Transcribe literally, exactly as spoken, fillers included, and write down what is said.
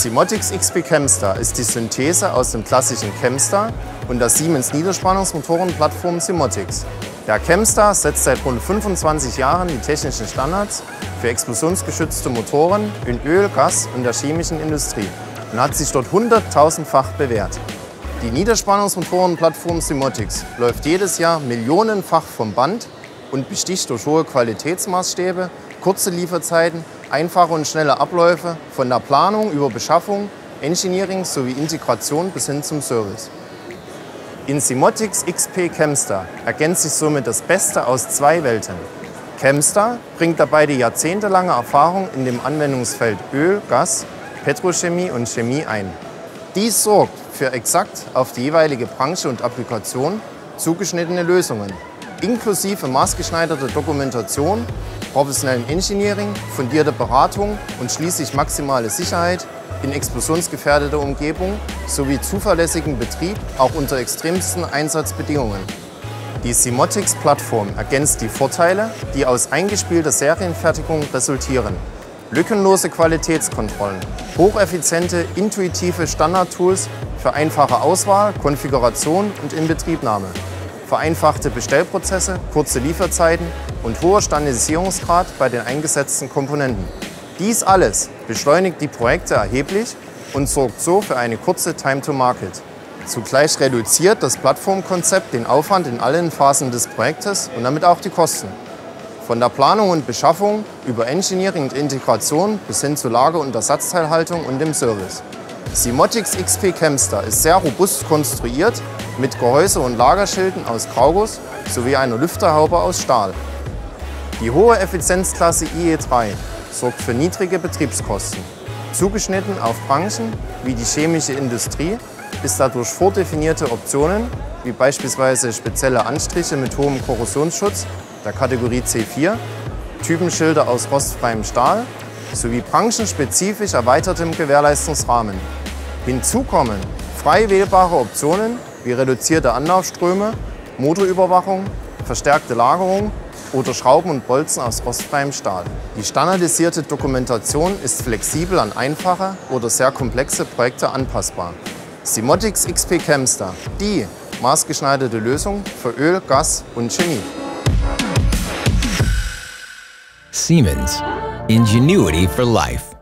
Simotix X P Chemstar ist die Synthese aus dem klassischen Chemstar und der Siemens Niederspannungsmotorenplattform Simotix. Der Chemstar setzt seit rund fünfundzwanzig Jahren die technischen Standards für explosionsgeschützte Motoren in Öl, Gas und der chemischen Industrie und hat sich dort hunderttausendfach bewährt. Die Niederspannungsmotorenplattform Simotix läuft jedes Jahr millionenfach vom Band und besticht durch hohe Qualitätsmaßstäbe, kurze Lieferzeiten, einfache und schnelle Abläufe von der Planung über Beschaffung, Engineering sowie Integration bis hin zum Service. In Simotix X P Chemstar ergänzt sich somit das Beste aus zwei Welten. Chemstar bringt dabei die jahrzehntelange Erfahrung in dem Anwendungsfeld Öl, Gas, Petrochemie und Chemie ein. Dies sorgt für exakt auf die jeweilige Branche und Applikation zugeschnittene Lösungen, inklusive maßgeschneiderte Dokumentation, professionellem Engineering, fundierte Beratung und schließlich maximale Sicherheit in explosionsgefährdeter Umgebung sowie zuverlässigen Betrieb auch unter extremsten Einsatzbedingungen. Die Simotix-Plattform ergänzt die Vorteile, die aus eingespielter Serienfertigung resultieren. Lückenlose Qualitätskontrollen, hocheffiziente, intuitive Standardtools für einfache Auswahl, Konfiguration und Inbetriebnahme, vereinfachte Bestellprozesse, kurze Lieferzeiten und hoher Standardisierungsgrad bei den eingesetzten Komponenten. Dies alles beschleunigt die Projekte erheblich und sorgt so für eine kurze Time to Market. Zugleich reduziert das Plattformkonzept den Aufwand in allen Phasen des Projektes und damit auch die Kosten. Von der Planung und Beschaffung über Engineering und Integration bis hin zur Lager- und Ersatzteilhaltung und dem Service. Simotix X P Chemstar ist sehr robust konstruiert mit Gehäuse und Lagerschilden aus Grauguss sowie einer Lüfterhaube aus Stahl. Die hohe Effizienzklasse I E drei sorgt für niedrige Betriebskosten. Zugeschnitten auf Branchen wie die chemische Industrie ist dadurch vordefinierte Optionen wie beispielsweise spezielle Anstriche mit hohem Korrosionsschutz der Kategorie C vier, Typenschilder aus rostfreiem Stahl sowie branchenspezifisch erweitertem Gewährleistungsrahmen. Hinzu kommen frei wählbare Optionen wie reduzierte Anlaufströme, Motorüberwachung, verstärkte Lagerung oder Schrauben und Bolzen aus rostfreiem Stahl. Die standardisierte Dokumentation ist flexibel an einfache oder sehr komplexe Projekte anpassbar. Simotix X P Chemstar, die maßgeschneiderte Lösung für Öl, Gas und Chemie. Siemens. Ingenuity for life.